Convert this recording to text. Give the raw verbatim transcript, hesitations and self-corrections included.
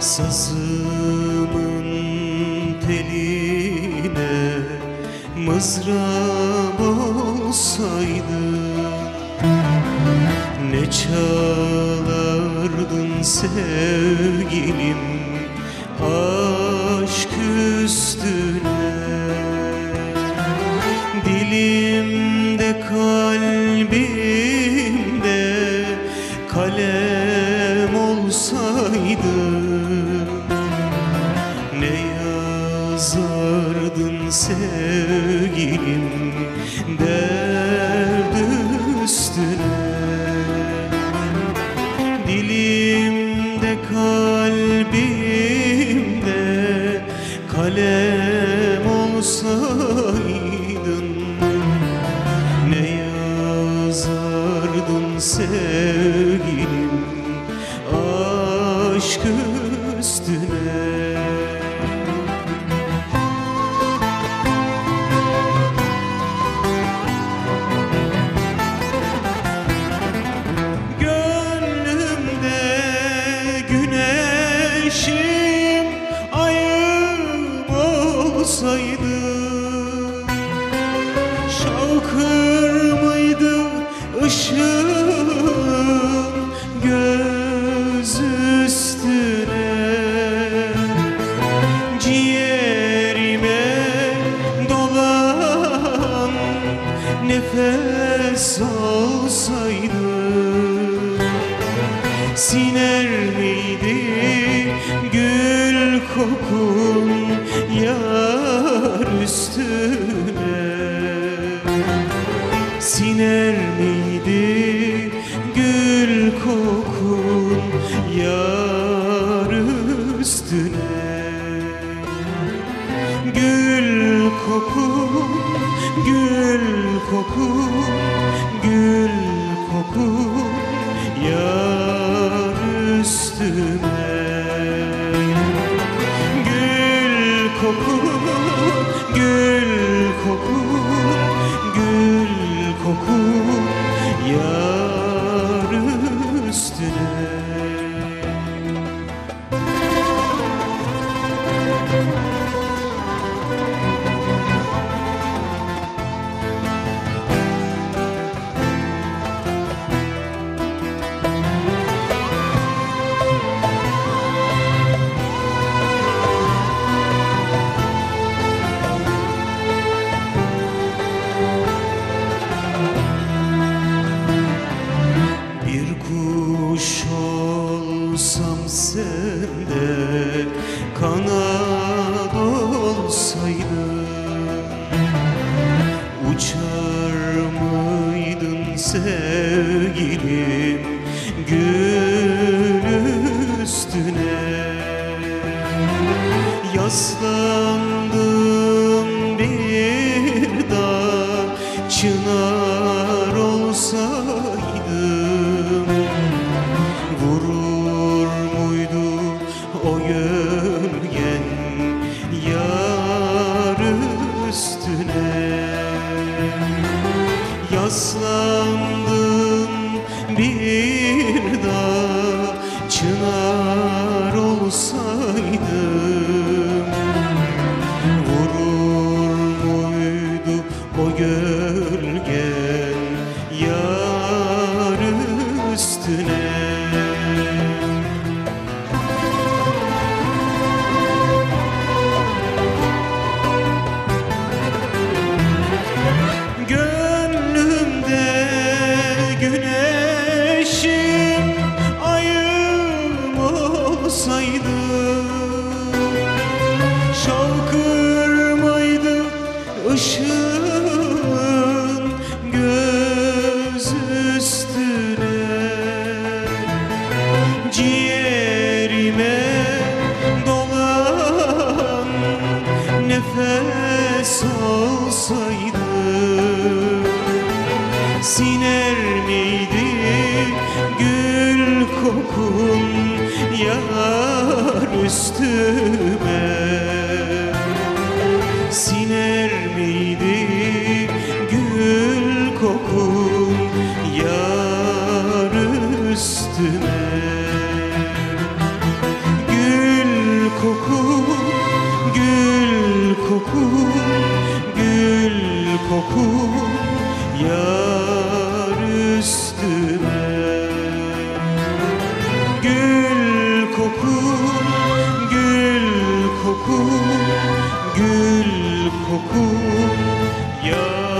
Sazımın teline mızrağım olsaydı, ne çalardın sevgilim aşk üstüne. Dilimde kalbimde kalem olsaydı, ne yazardın sevgilim derd üstüne. Dilimde kalbimde kalem olsaydın, ne yazardın sevgilim aşk üstüne. Güneşim, ayım olsaydı, şavkır mıydı ışığım göz üstüne. Ciğerime dolan nefes olsaydı, siner miydi gül kokun yar üstüne? Siner miydi gül kokun yar üstüne? Gül kokun, gül kokun, gül kokun yar üstüne. Gül kokun, gül kokun, gül kokun yar üstüne. Kuş olsam sende, kanat olsaydı, uçar mıydın sevgilim gül üstüne? Yaslandım bir dağ çınar olsaydım, vurur muydu o gölgen yar üstüne? Yaslandım bir dağ çınar olsaydım, vurur muydu o gölgen yar üstüne? Gönlümde güneşim, ayım olsaydı, şavkır mıydı ışığın göz üstüne? Ciğerime dolan nefes olsaydı, siner miydi gül kokun yar üstüme? Siner miydi gül kokun yar üstüme? Gül kokun yar üstüme. Gül kokun, gül kokun, gül kokun yar